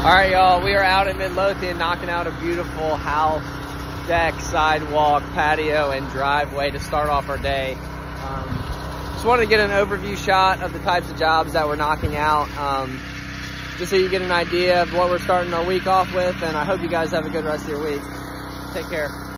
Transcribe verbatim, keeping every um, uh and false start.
All right, y'all, we are out in Midlothian knocking out a beautiful house, deck, sidewalk, patio, and driveway to start off our day. Um, just wanted to get an overview shot of the types of jobs that we're knocking out, um, just so you get an idea of what we're starting our week off with, and I hope you guys have a good rest of your week. Take care.